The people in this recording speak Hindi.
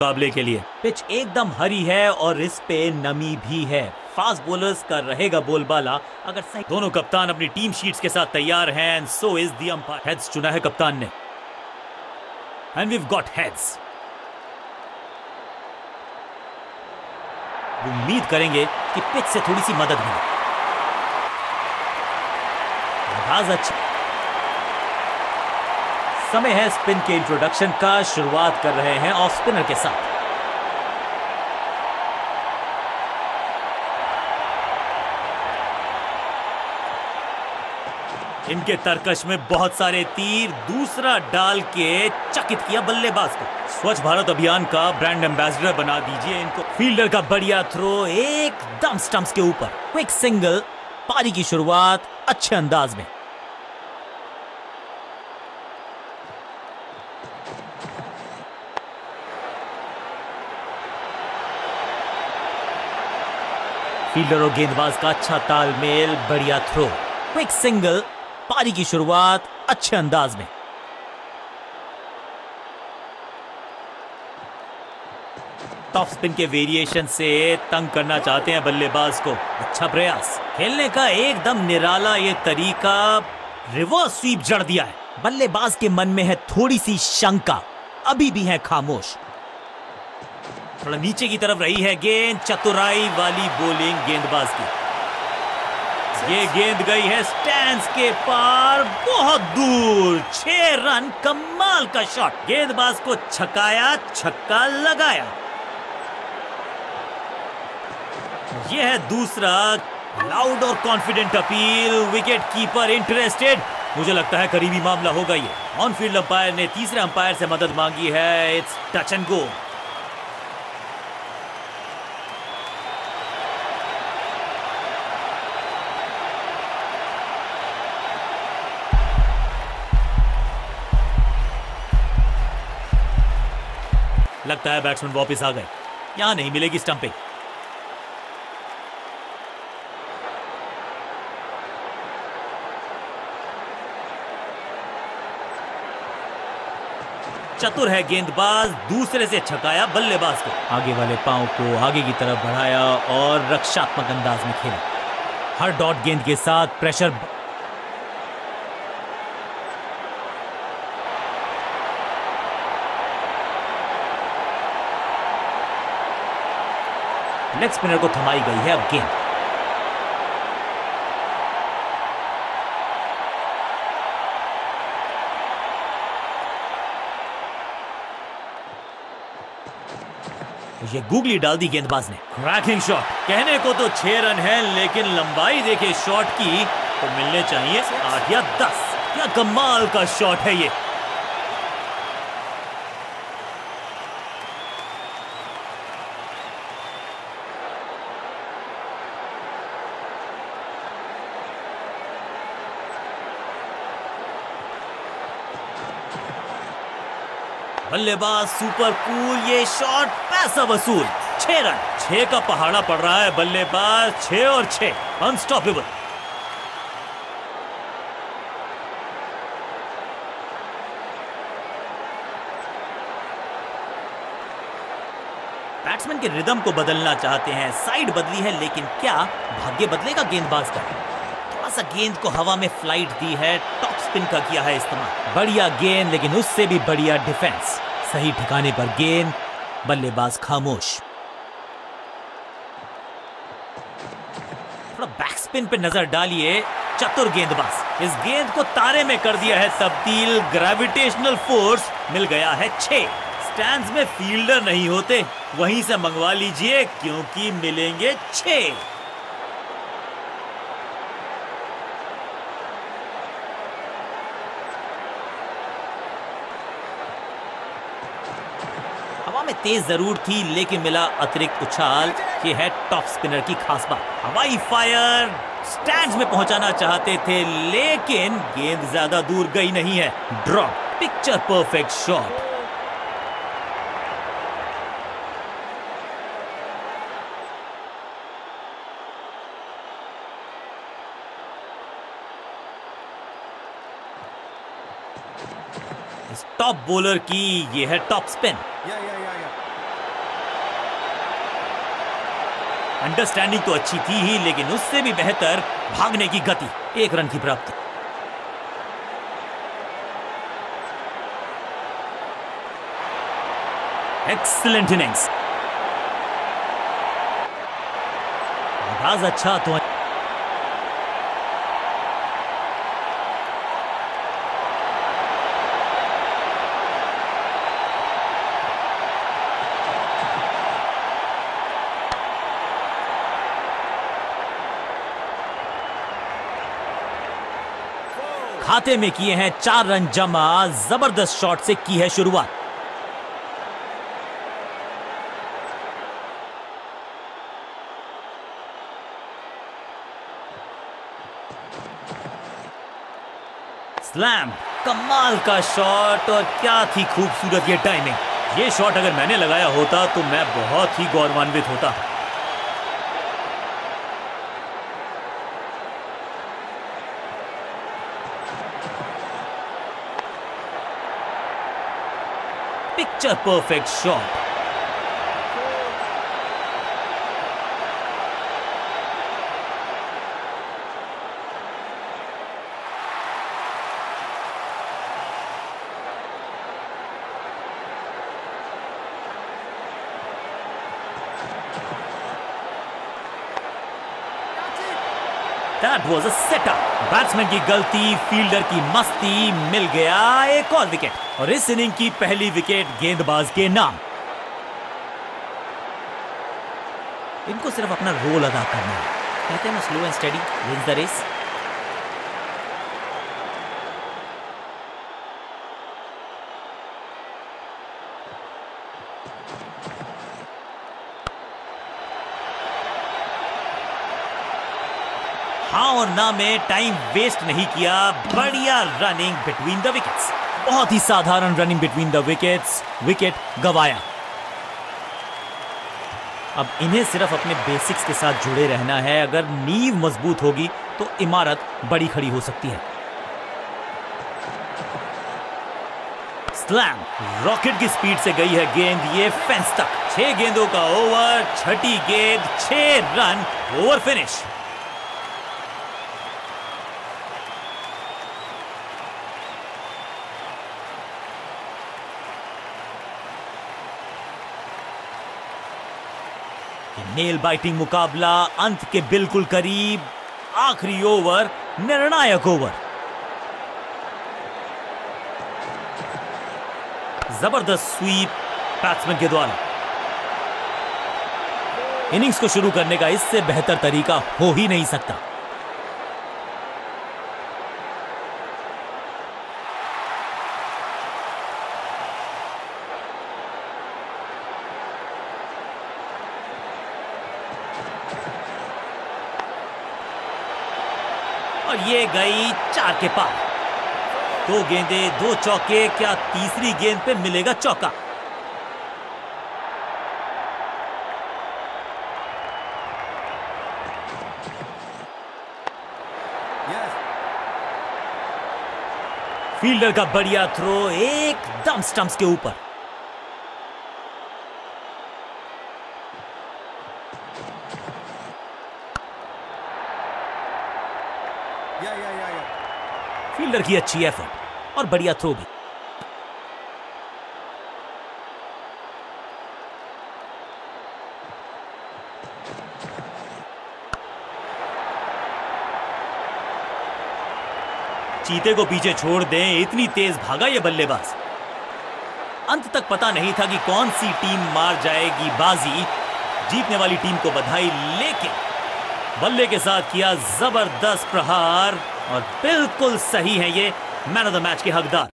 मुकाबले के लिए। पिच एकदम हरी है और इस पे नमी भी है। फास्ट बॉलर्स का रहेगा बोलबाला अगर सही। दोनों कप्तान अपनी टीम शीट्स के साथ तैयार हैं and so is the umpire. Heads चुना है कप्तान ने and we have got heads. उम्मीद करेंगे कि पिच से थोड़ी सी मदद मिले। आगाज अच्छा। समय है स्पिन के इंट्रोडक्शन का। शुरुआत कर रहे हैं ऑफ स्पिनर के साथ। इनके तरकश में बहुत सारे तीर। दूसरा डाल के चकित किया बल्लेबाज को। स्वच्छ भारत अभियान का ब्रांड एम्बेसडर बना दीजिए इनको। फील्डर का बढ़िया थ्रो एकदम स्टंप्स के ऊपर। Quick single. पारी की शुरुआत अच्छे अंदाज में। फील्डर और गेंदबाज का अच्छा तालमेल। बढ़िया थ्रो। Quick single. पारी की शुरुआत अच्छे अंदाज में। टॉप स्पिन के वेरिएशन से तंग करना चाहते हैं बल्लेबाज को। अच्छा प्रयास। खेलने का एकदम निराला ये तरीका। रिवर्स स्वीप जड़ दिया है। बल्लेबाज के मन में है थोड़ी सी शंका। अभी भी है खामोश। थोड़ा नीचे की तरफ रही है गेंद। चतुराई वाली बॉलिंग गेंदबाज की। ये गेंद गई है स्टैंड्स के पार बहुत दूर। 6 रन। कमाल का शॉट। गेंदबाज को छकाया। छक्का लगाया। यह है दूसरा। लाउड और confident appeal. Wicket keeper interested. मुझे लगता है करीबी मामला होगा ये। ऑन फील्ड अंपायर ने तीसरे अंपायर से मदद मांगी है। It's touch and go. लगता है बैट्समैन वापस आ गए। यहां नहीं मिलेगी स्टंपिंग। चतुर है गेंदबाज। दूसरे से छकाया बल्लेबाज को। आगे वाले पांव को आगे की तरफ बढ़ाया और रक्षात्मक अंदाज में खेला। हर डॉट गेंद के साथ प्रेशर। लेग स्पिनर को थमाई गई है अब गेंद। ये गूगली डाल दी गेंदबाज ने। Cracking shot. कहने को तो 6 रन है लेकिन लंबाई देखे शॉट की तो मिलने चाहिए 8 या 10। क्या कमाल का शॉट है ये। बल्लेबाज सुपर कूल। ये शॉट पैसा वसूल। 6 रन। 6 का पहाड़ा पड़ रहा है बल्लेबाज। 6 और 6 अनस्टॉपेबल। बैट्समैन के रिदम को बदलना चाहते हैं। साइड बदली है लेकिन क्या भाग्य बदलेगा गेंदबाज का। थोड़ा सा गेंद को हवा में फ्लाइट दी है। टॉप स्पिन का किया है इस्तेमाल। बढ़िया गेंद लेकिन उससे भी बढ़िया डिफेंस। सही ठिकाने पर गेंद। बल्लेबाज खामोश। थोड़ा बैक स्पिन पे नजर डालिए। चतुर गेंदबाज। इस गेंद को तारे में कर दिया है तब्दील। ग्रेविटेशनल फोर्स मिल गया है 6। स्टैंड्स में फील्डर नहीं होते वहीं से मंगवा लीजिए क्योंकि मिलेंगे 6। हवा में तेज जरूर थी लेकिन मिला अतिरिक्त उछाल। ये है टॉप स्पिनर की खास बात। हवाई फायर। स्टैंड्स में पहुंचाना चाहते थे लेकिन गेंद ज्यादा दूर गई नहीं है। Drop. Picture perfect shot. Top bowler की ये है टॉप स्पिन। अंडरस्टैंडिंग तो अच्छी थी ही, लेकिन उससे भी बेहतर भागने की गति। 1 रन की प्राप्ति। Excellent innings. आगाज अच्छा तो खाते में किए हैं 4 रन जमा। जबरदस्त शॉट से की है शुरुआत। स्लैम, कमाल का शॉट, और क्या थी खूबसूरत ये टाइमिंग। ये शॉट अगर मैंने लगाया होता तो मैं बहुत ही गौरवान्वित होता। Picture perfect shot. That was a setup. Batsman की गलती, फील्डर की मस्ती, मिल गया एक और विकेट, और इस इनिंग की पहली विकेट गेंदबाज के नाम। इनको सिर्फ अपना रोल अदा करना है। कहते हैं ना, slow and steady wins the race. हाँ और ना में टाइम वेस्ट नहीं किया। बढ़िया रनिंग बिटवीन द विकेट्स। बहुत ही साधारण running between the wickets. Wicket गवाया। अब इन्हें सिर्फ अपने बेसिक्स के साथ जुड़े रहना है। अगर नींव मजबूत होगी तो इमारत बड़ी खड़ी हो सकती है। स्लैम, रॉकेट की स्पीड से गई है गेंद ये फेंस तक। 6 गेंदों का ओवर, छठी गेंद, 6 run, over finish. Nail biting मुकाबला अंत के बिल्कुल करीब। आखिरी ओवर, निर्णायक ओवर। जबरदस्त स्वीप बैट्समैन के द्वारा। इनिंग्स को शुरू करने का इससे बेहतर तरीका हो ही नहीं सकता। और ये गई 4 के पार। 2 गेंदें, 2 चौके। क्या तीसरी गेंद पे मिलेगा चौका? फील्डर का बढ़िया थ्रो एकदम स्टंप्स के ऊपर। फील्डर की अच्छी एफर्ट और बढ़िया थ्रो भी। चीते को पीछे छोड़ दें, इतनी तेज भागा ये बल्लेबाज। अंत तक पता नहीं था कि कौन सी टीम मार जाएगी बाजी। जीतने वाली टीम को बधाई, लेकिन बल्ले के साथ किया जबरदस्त प्रहार, और बिल्कुल सही है ये मैन ऑफ द मैच के हकदार।